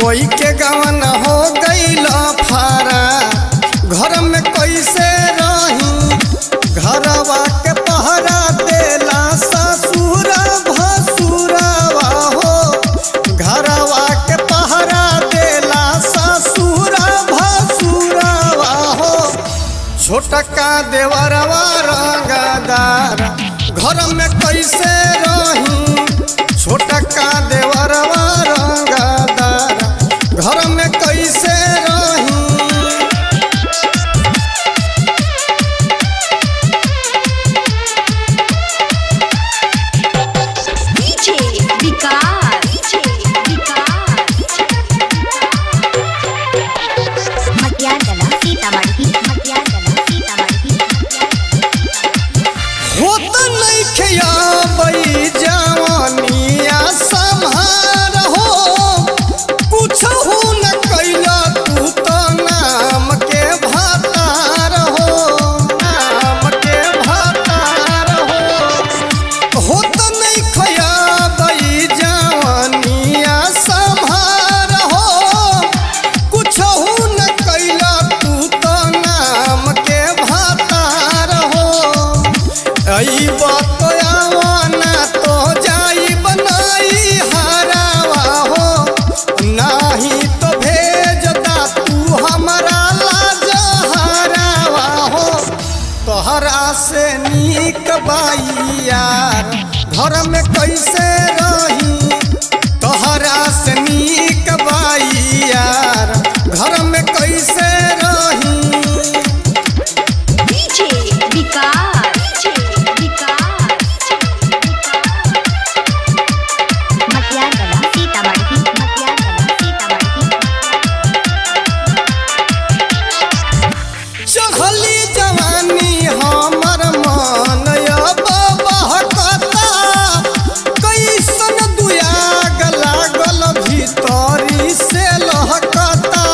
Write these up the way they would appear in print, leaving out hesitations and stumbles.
कोई के गवन हो गईल फारा घर में कैसे रही घरवा के पहरा देला ससुर भसुरवा हो घरवा के पहरा देला ससुर भसुरवा हो छोटका देवरवा रंगदार घर में कैसे रही छोटका देवरवा रंगदार घर में कैसे रही तो जाई बनाई हरावा हो नाही तो भेज दा तू हमारा लाज हरावा हो तोहरा से नीक बाई यार घर में कैसे रही तोहरा से नीक बाई यार घर में कैसे रही चढ़ली जवानी हमर मन बहकता कैसन दुयाग लागल भीतरी से लहकता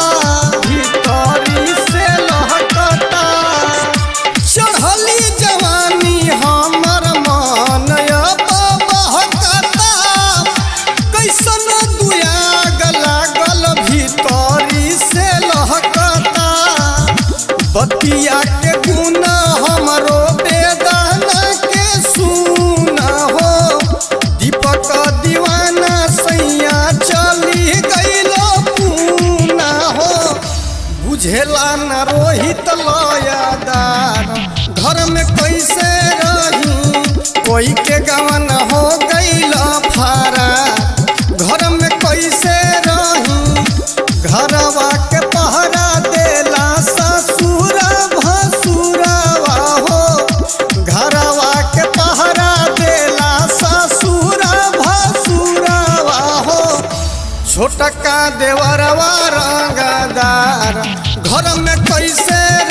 चढ़ली जवानी हमर मन बहकता कैसन दुयाग लागल भीतरी से लहकता बतिया के गुना हमरो बेदाना के सुना हो दीपक दीवाना सैया चली गईलो पूना हो बुझेला न रोहित लयादार घर में कैसे रही कोई के गवन हो गईल फारा घर में कैसे रही घरवा के पहरा देला ससुर भसुरवा हो घरवा के पहरा देला ससुर भसुरवा हो छोटका देवरवा रंगदार घर में कैसे